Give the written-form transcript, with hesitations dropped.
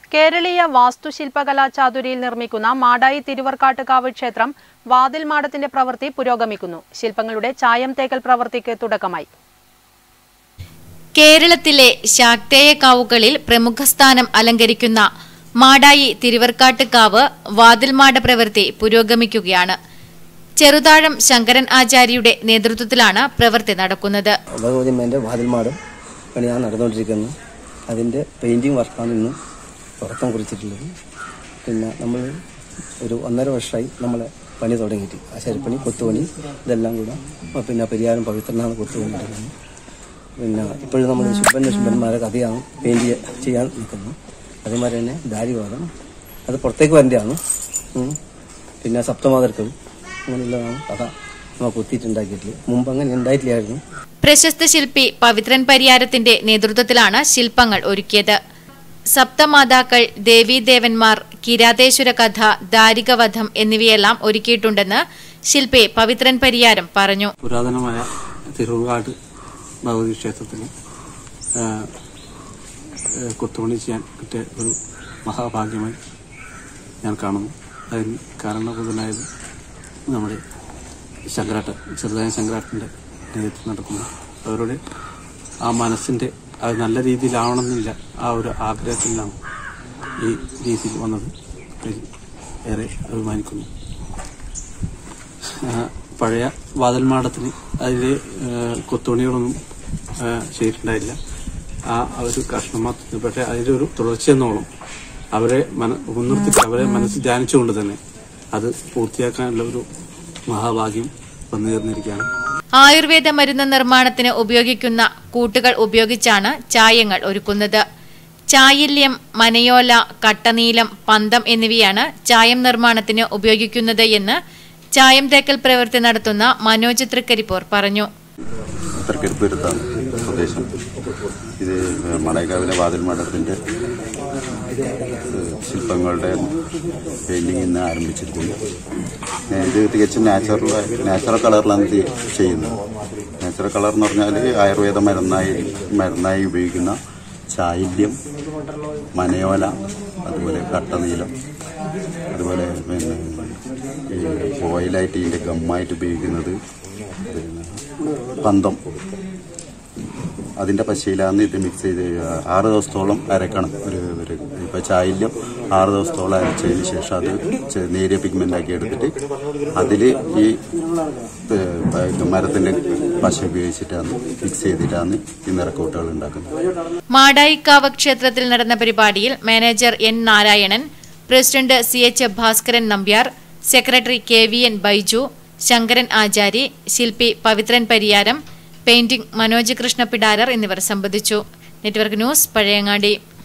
കേരളീയ വാസ്തുശില്പകലാ ചാതുരിയിൽ നിർമ്മിക്കുന്ന മാടായി തിരുവർക്കാട്ടുകാവ് ക്ഷേത്രം വാതിൽ മാടത്തിന്റെ പ്രവൃത്തി പുരോഗമിക്കുന്നു. ശില്പങ്ങളുടെ ചായം തേക്കൽ പ്രവൃത്തിക്ക് തുടക്കമായി. കേരളത്തിലെ ശാക്തേയ കാവുകളിൽ പ്രമുഖ സ്ഥാനം അലങ്കരിക്കുന്ന മാടായി തിരുവർക്കാട്ടുകാവ് വാതിൽമാട പ്രവൃത്തി പുരോഗമിക്കുകയാണ്. ചെറുതാഴം ശങ്കരൻ ആചാര്യയുടെ നേതൃത്വത്തിലാണ് പ്രവൃത്തി നടക്കുന്നത്. വാതിൽമാടം പണിയാണ് നടന്നുകൊണ്ടിരിക്കുന്നത്. അതിന്റെ പെയിന്റിംഗ് വർക്കാണ് ഇന്ന് തുടക്കം കുറിച്ചിട്ടുള്ളത്. പിന്നെ നമ്മൾ ഒരു 1.5 വർഷമായി നമ്മളെ പണി തുടങ്ങിയിട്ട് ആശാരിപ്പണി, കൊത്തുപണി ഇതെല്ലാം കൂടെ പിന്നെ പരിയാരം പവിത്രനാണ് കൊത്തുപണി എടുക്കുന്നത്. പിന്നെ ഇപ്പോഴും നമ്മൾ ശുഭന്മാരെ കഥയാണ് പെയിന്റ് ചെയ്യാൻ നിൽക്കുന്നത്. അതേമാതിരി തന്നെ ദാരിവാദം അത് പുറത്തേക്ക് വരേണ്ടതാണ്. പിന്നെ സപ്തമാതർക്കൾ അങ്ങനെയുള്ളതാണ് കഥ നമ്മൾ കൊത്തിയിട്ടുണ്ടാക്കിയിട്ടില്ല. മുമ്പ് അങ്ങനെ ഉണ്ടായിട്ടില്ലായിരുന്നു. പ്രശസ്ത ശില്പി പവിത്രൻ പരിയാരത്തിന്റെ നേതൃത്വത്തിലാണ് ശില്പങ്ങൾ ഒരുക്കിയത്. സപ്തമാതാക്കൾ, ദേവീദേവന്മാർ, കിരാതേശ്വര കഥ, ദാരികവധം എന്നിവയെല്ലാം ഒരുക്കിയിട്ടുണ്ടെന്ന് ശില്പി പവിത്രൻ പരിയാരം പറഞ്ഞു. പുരാതനമായ തിരുവർക്കാട് ഭഗവതി ക്ഷേത്രത്തിന് കൊത്തുപണി ചെയ്യാൻ കിട്ടിയ ഒരു മഹാഭാഗ്യമായി ഞാൻ കാണുന്നു. അതിന് കാരണഭൂതനായത് നമ്മുടെ ചെറുതായ ശങ്കരാട്ടൻ്റെ നേതൃത്വം നടക്കുന്നു. അവരുടെ ആ മനസ്സിന്റെ അത് നല്ല രീതിയിലാവണമെന്നില്ല, ആ ഒരു ആഗ്രഹത്തിലാണ് ഈ രീതിയിൽ വന്നത്. ഏറെ അഭിമാനിക്കുന്നു. പഴയ വാതിൽമാടത്തിന് അതിൽ കൊത്തുപണികളൊന്നും ചെയ്തിട്ടുണ്ടായില്ല. ആ ഒരു കഷ്ണം മാത്രം. പക്ഷേ അതിൻ്റെ ഒരു തുടർച്ചയെന്നോളം അവരെ മുൻനിർത്തി അവരെ മനസ്സിൽ ധ്യാനിച്ചുകൊണ്ട് തന്നെ അത് പൂർത്തിയാക്കാനുള്ള ഒരു മഹാഭാഗ്യം വന്നു ചേർന്നിരിക്കുകയാണ്. ആയുർവേദ മരുന്ന് നിർമ്മാണത്തിന് ഉപയോഗിക്കുന്ന കൂട്ടുകൾ ഉപയോഗിച്ചാണ് ചായങ്ങൾ ഒരുക്കുന്നത്. ചായില്യം, മനയോല, കട്ടനീലം, പന്തം എന്നിവയാണ് ചായം നിർമ്മാണത്തിന് ഉപയോഗിക്കുന്നത് എന്ന് ചായം തേക്കൽ പ്രവൃത്തി നടത്തുന്ന മനോജ് തൃക്കരിപ്പൂർ പറഞ്ഞു. തൃക്കരിപ്പൂരത്താണ് പ്രദേശം. ഇത് മടൈക്കാവിലെ വാതിൽമാടത്തിന്റെ ശില്പങ്ങളുടെ പെയിന്റിംഗ് ഇന്ന് ആരംഭിച്ചിരിക്കുന്നു. ഇത് തികച്ചും നാച്ചുറൽ കളറിലാണ് ചെയ്യുന്നത്. നാച്ചുറൽ കളർ എന്ന് പറഞ്ഞാൽ ആയുർവേദ മരുന്നായി ഉപയോഗിക്കുന്ന ചായില്യം, മനയോല, അതുപോലെ കട്ടനീലം, അതുപോലെ പിന്നെ ഈ ഓയിലായിട്ട് ഇതിൻ്റെ ഗമ്മായിട്ട് ഉപയോഗിക്കുന്നത് പന്തം, അതിൻ്റെ പശയിലാണ് ഇത് മിക്സ് ചെയ്ത് 6 ദിവസത്തോളം അരക്കണം. ഇപ്പോൾ ചായില്യം 6 ദിവസത്തോളം അരച്ചതിന് ശേഷം അത് നേരിയ പിഗ്മെൻ്റാക്കി എടുത്തിട്ട് അതിൽ ഈ മരത്തിൻ്റെ പശ ഉപയോഗിച്ചിട്ടാണ് മിക്സ് ചെയ്തിട്ടാണ് ഈ നിറക്കൂട്ടുകൾ ഉണ്ടാക്കുന്നത്. മാടായിക്കാവ് ക്ഷേത്രത്തിൽ നടന്ന പരിപാടിയിൽ manager N. Narayanan, president CH. Bhaskaran Nambiar, secretary KVN Baiju, Sankaran Achari, ശില്പി പവിത്രൻ പരിയാരം, പെയിന്റിംഗ് മനോജ് കൃഷ്ണ പിടാരർ എന്നിവർ സംബന്ധിച്ചു. Network news, Pazhayangadi.